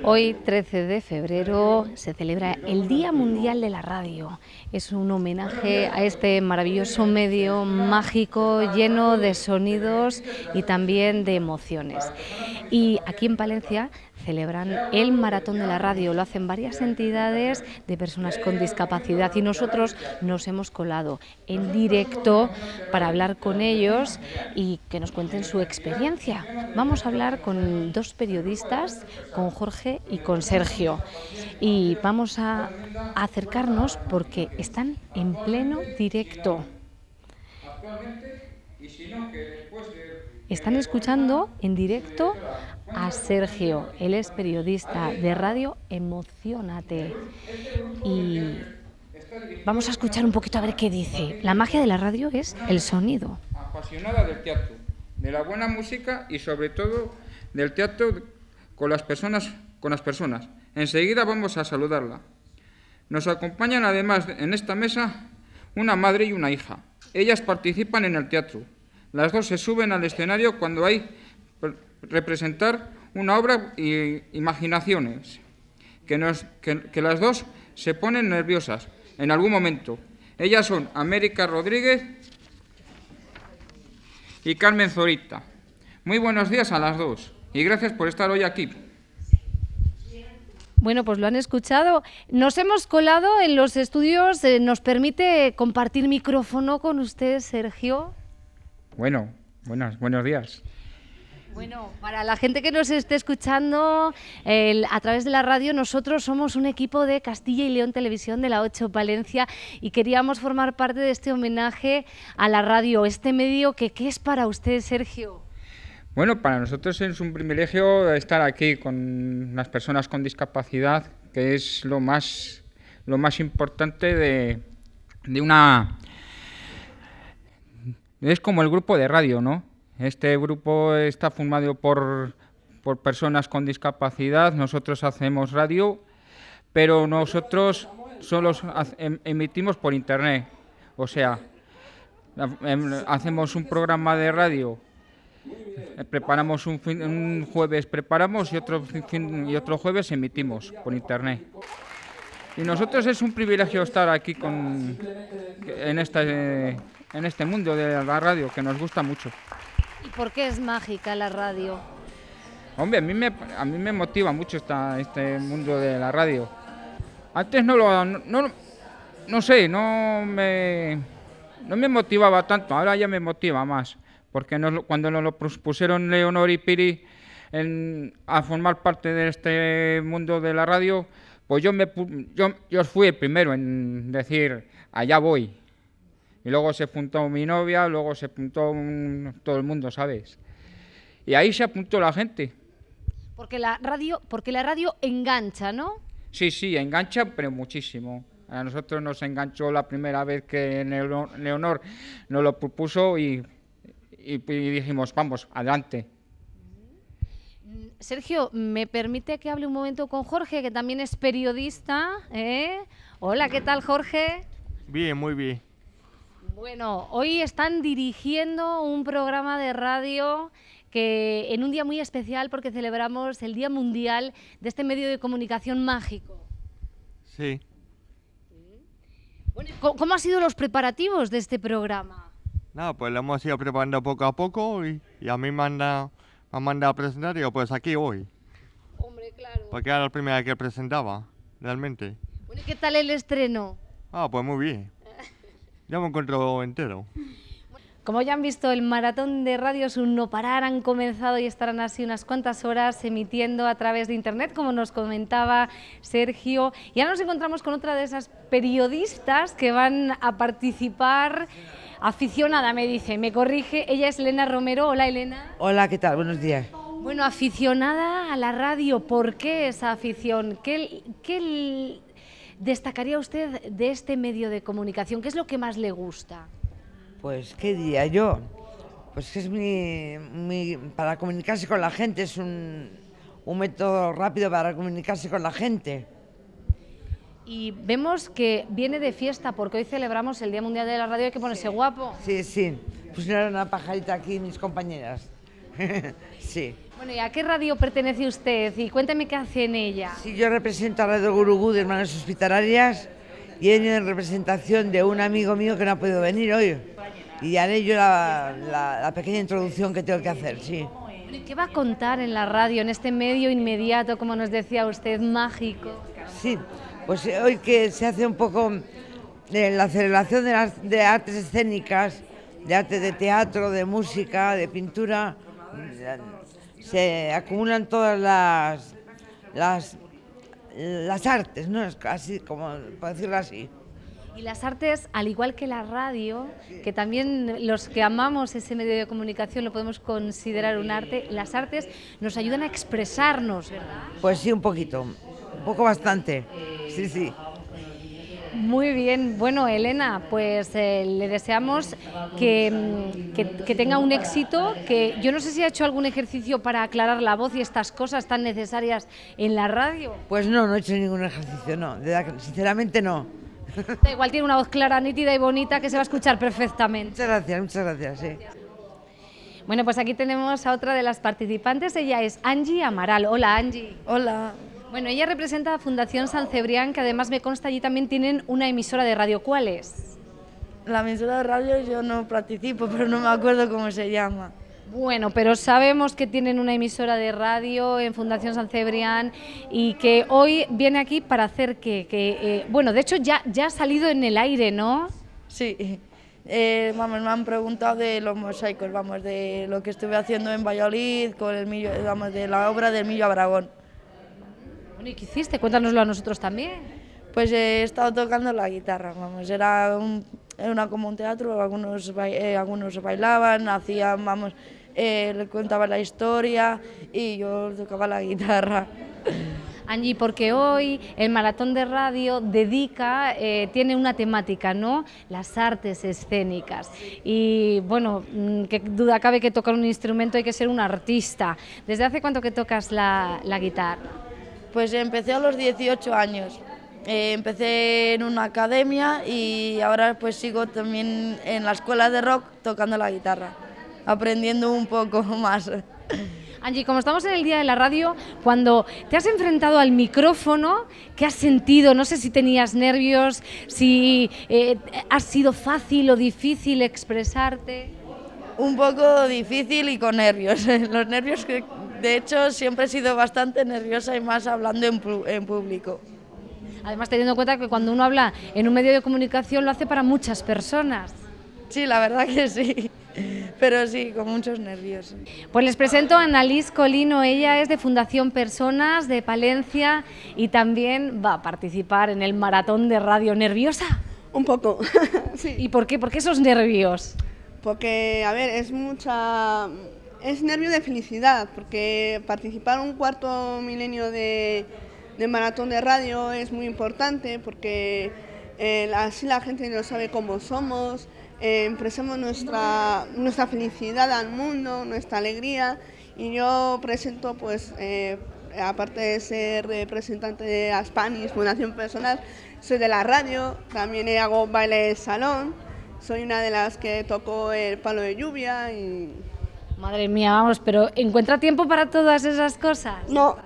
Hoy, 13 de febrero, se celebra el Día Mundial de la Radio. Es un homenaje a este maravilloso medio mágico, lleno de sonidos y también de emociones. Y aquí en Palencia celebran el Maratón de la Radio. Lo hacen varias entidades de personas con discapacidad y nosotros nos hemos colado en directo para hablar con ellos y que nos cuenten su experiencia. Vamos a hablar con dos periodistas, con Jorge y con Sergio. Y vamos a acercarnos porque están en pleno directo. Están escuchando en directo a Sergio. Él es periodista de radio Emociónate. Y vamos a escuchar un poquito a ver qué dice. La magia de la radio es el sonido. Apasionada del teatro, de la buena música y sobre todo del teatro con las personas. Enseguida vamos a saludarla. Nos acompañan además en esta mesa una madre y una hija. Ellas participan en el teatro. Las dos se suben al escenario cuando hay representar una obra y imaginaciones, que las dos se ponen nerviosas en algún momento. Ellas son América Rodríguez y Carmen Zorita. Muy buenos días a las dos y gracias por estar hoy aquí. Bueno, pues lo han escuchado. Nos hemos colado en los estudios. ¿Nos permite compartir micrófono con usted, Sergio? Bueno, buenos días. Bueno, para la gente que nos esté escuchando a través de la radio, nosotros somos un equipo de Castilla y León Televisión de la 8 Palencia y queríamos formar parte de este homenaje a la radio, este medio ¿qué es para usted, Sergio? Bueno, para nosotros es un privilegio estar aquí con las personas con discapacidad, que es lo más importante de una... Es como el grupo de radio, ¿no? Este grupo está formado por personas con discapacidad. Nosotros hacemos radio, pero nosotros solo emitimos por internet. O sea, hacemos un programa de radio, preparamos un jueves y otro jueves emitimos por internet. Y nosotros es un privilegio estar aquí en este mundo de la radio, que nos gusta mucho. ¿Y por qué es mágica la radio? Hombre, a mí me motiva mucho este mundo de la radio. Antes no sé, no me motivaba tanto, ahora ya me motiva más. Porque cuando nos lo propusieron Leonor y Piri a formar parte de este mundo de la radio, pues yo fui el primero en decir, allá voy. Y luego se apuntó mi novia, luego se apuntó todo el mundo, ¿sabes? Y ahí se apuntó la gente. Porque la radio engancha, ¿no? Sí, engancha, pero muchísimo. A nosotros nos enganchó la primera vez que Leonor nos lo propuso y dijimos, vamos, adelante. Sergio, ¿me permite que hable un momento con Jorge, que también es periodista? Hola, ¿qué tal, Jorge? Bien, muy bien. Bueno, hoy están dirigiendo un programa de radio que en un día muy especial porque celebramos el Día Mundial de este medio de comunicación mágico. Sí. Bueno, ¿cómo han sido los preparativos de este programa? Nada, pues lo hemos ido preparando poco a poco y a mí me han mandado a presentar y yo pues aquí voy. Hombre, claro. Porque era la primera vez que presentaba, realmente. Bueno, ¿y qué tal el estreno? Pues muy bien. Ya me encuentro entero. Como ya han visto, el maratón de radio es un no parar, han comenzado y estarán así unas cuantas horas emitiendo a través de internet, como nos comentaba Sergio. Y ahora nos encontramos con otra de esas periodistas que van a participar. Aficionada, me dice, me corrige, ella es Elena Romero. Hola, Elena. Hola, ¿qué tal? Buenos días. Bueno, aficionada a la radio, ¿por qué esa afición? ¿Qué destacaría usted de este medio de comunicación? ¿Qué es lo que más le gusta? Pues, ¿qué diría yo? Pues que es para comunicarse con la gente, es un método rápido para comunicarse con la gente. Y vemos que viene de fiesta porque hoy celebramos el Día Mundial de la Radio, hay que ponerse guapo. Sí, pusieron una pajarita aquí mis compañeras. Sí. Bueno, ¿y a qué radio pertenece usted? Y cuénteme qué hace en ella. Sí, yo represento a Radio Gurugú de Hermanas Hospitalarias y he venido en representación de un amigo mío que no ha podido venir hoy. Y haré yo la pequeña introducción que tengo que hacer, sí. Bueno, ¿y qué va a contar en la radio, en este medio inmediato, como nos decía usted, mágico? Sí, pues hoy que se hace un poco la celebración de artes escénicas, de arte de teatro, de música, de pintura, se acumulan todas las artes, ¿no? Es así, como por decirlo así. Y las artes, al igual que la radio, que también los que amamos ese medio de comunicación lo podemos considerar un arte, las artes nos ayudan a expresarnos, ¿verdad? Pues sí, un poquito, un poco bastante, sí, sí. Muy bien, bueno, Elena, pues le deseamos que tenga un éxito, que yo no sé si ha hecho algún ejercicio para aclarar la voz y estas cosas tan necesarias en la radio. Pues no he hecho ningún ejercicio, no, sinceramente no. Da igual, tiene una voz clara, nítida y bonita que se va a escuchar perfectamente. Muchas gracias, sí. Bueno, pues aquí tenemos a otra de las participantes, ella es Angie Amaral. Hola, Angie. Hola. Bueno, ella representa a Fundación San Cebrián, que además me consta allí también tienen una emisora de radio. ¿Cuál es? La emisora de radio yo no participo, pero no me acuerdo cómo se llama. Bueno, pero sabemos que tienen una emisora de radio en Fundación San Cebrián y que hoy viene aquí para hacer bueno, de hecho ya ha salido en el aire, ¿no? Sí, vamos, me han preguntado de los mosaicos, vamos, de lo que estuve haciendo en Valladolid, con el Millo, vamos, de la obra del Millo Abragón. Bueno, ¿y qué hiciste? Cuéntanoslo a nosotros también. Pues he estado tocando la guitarra, vamos, era como un teatro, algunos bailaban, hacían, vamos, le contaba la historia y yo tocaba la guitarra. Angie, porque hoy el Maratón de Radio tiene una temática, ¿no? Las artes escénicas. Y bueno, qué duda cabe que tocar un instrumento hay que ser un artista. ¿Desde hace cuánto que tocas la guitarra? Pues empecé a los 18 años. Empecé en una academia y ahora pues sigo también en la escuela de rock tocando la guitarra, aprendiendo un poco más. Angie, como estamos en el Día de la Radio, cuando te has enfrentado al micrófono, ¿qué has sentido? No sé si tenías nervios, si ha sido fácil o difícil expresarte. Un poco difícil y con nervios. Los nervios que, de hecho, siempre he sido bastante nerviosa y más hablando en público. Además, teniendo en cuenta que cuando uno habla en un medio de comunicación lo hace para muchas personas. Sí, la verdad que sí, pero sí, con muchos nervios. Pues les presento a Annalise Colino, ella es de Fundación Personas de Palencia y también va a participar en el Maratón de Radio. ¿Nerviosa? Un poco, sí. ¿Y por qué? ¿Por qué esos nervios? Porque, a ver, es nervio de felicidad, porque participar en un cuarto milenio de Maratón de Radio es muy importante, porque así la gente no sabe cómo somos, expresamos nuestra felicidad al mundo, nuestra alegría, y yo presento, pues, aparte de ser representante de Aspanis, Fundación Personal, soy de la radio, también hago baile de salón, soy una de las que tocó el palo de lluvia y... Madre mía, vamos, pero ¿encuentra tiempo para todas esas cosas? No,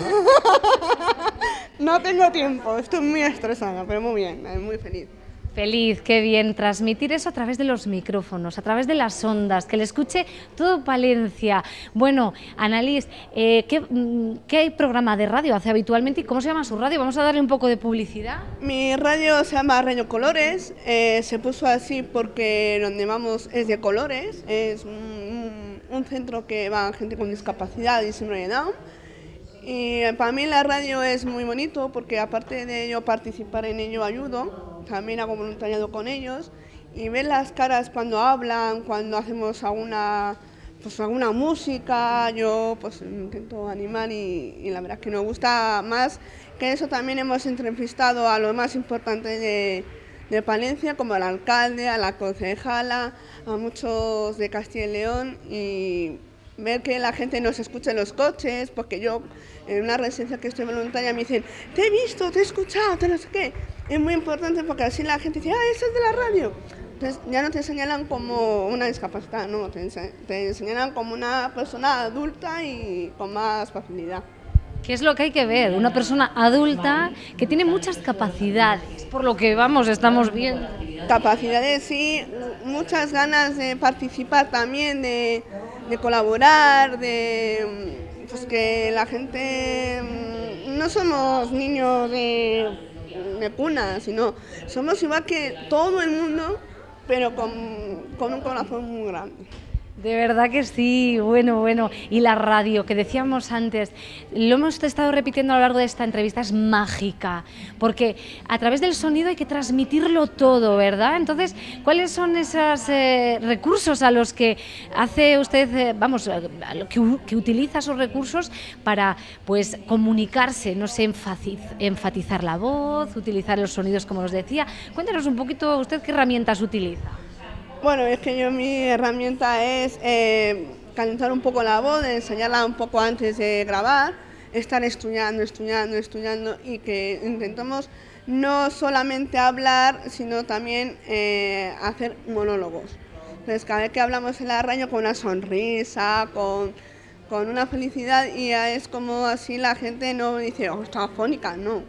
no tengo tiempo, estoy muy estresada, pero muy bien, muy feliz. Feliz, qué bien, transmitir eso a través de los micrófonos, a través de las ondas, que le escuche todo Palencia. Bueno, Annalise, ¿qué programa de radio hace habitualmente y cómo se llama su radio? Vamos a darle un poco de publicidad. Mi radio se llama Radio Colores, se puso así porque donde vamos es de colores, es un centro que va gente con discapacidad y síndrome de Down. Y para mí la radio es muy bonito porque aparte de yo participar en ello ayudo, también hago voluntariado con ellos y ver las caras cuando hablan, cuando hacemos alguna música, yo pues intento animar y la verdad es que nos gusta más que eso. También hemos entrevistado a lo más importante de Palencia, como al alcalde, a la concejala, a muchos de Castilla y León, y ver que la gente nos escucha en los coches, porque yo en una residencia que estoy voluntaria me dicen, te he visto, te he escuchado, te no sé qué. Es muy importante porque así la gente dice, eso es de la radio. Entonces ya no te señalan como una discapacidad, no, te señalan como una persona adulta y con más facilidad. ¿Qué es lo que hay que ver? Una persona adulta que tiene muchas capacidades, por lo que vamos, estamos viendo. Capacidades, sí, muchas ganas de participar también, de colaborar, pues que la gente, no somos niños de cuna, sino somos igual que todo el mundo, pero con un corazón muy grande. De verdad que sí, bueno. Y la radio, que decíamos antes, lo hemos estado repitiendo a lo largo de esta entrevista, es mágica, porque a través del sonido hay que transmitirlo todo, ¿verdad? Entonces, ¿cuáles son esos recursos a los que hace usted, que utiliza esos recursos para, pues, comunicarse, no sé, enfatizar la voz, utilizar los sonidos, como os decía? Cuéntanos un poquito, ¿usted qué herramientas utiliza? Bueno, es que mi herramienta es calentar un poco la voz, enseñarla un poco antes de grabar, estar estudiando y que intentemos no solamente hablar, sino también hacer monólogos. Entonces, cada vez que hablamos en la radio con una sonrisa, con una felicidad, y es como así la gente no dice, oh, está afónica, no.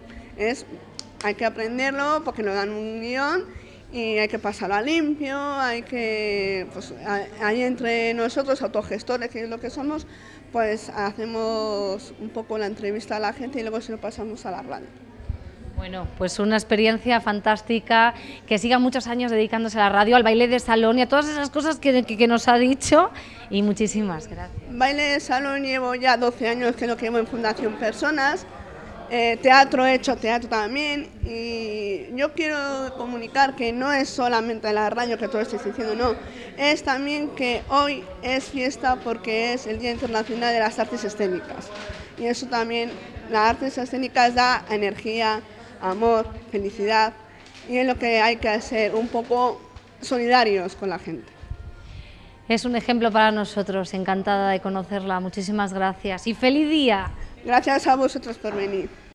Hay que aprenderlo porque nos dan un guión y hay que pasarlo a limpio, pues ahí entre nosotros, autogestores, que es lo que somos, pues hacemos un poco la entrevista a la gente y luego se lo pasamos a la radio. Bueno, pues una experiencia fantástica, que siga muchos años dedicándose a la radio, al baile de salón y a todas esas cosas que nos ha dicho, y muchísimas gracias. Baile de salón llevo ya 12 años, que es lo que llevo en Fundación Personas. Teatro, he hecho teatro también, y yo quiero comunicar que no es solamente la radio que todo estoy diciendo, no, es también que hoy es fiesta porque es el Día Internacional de las Artes Escénicas, y eso también, las artes escénicas da energía, amor, felicidad, y es lo que hay que hacer, un poco solidarios con la gente. Es un ejemplo para nosotros, encantada de conocerla, muchísimas gracias y feliz día. Gracias a vosotros por venir.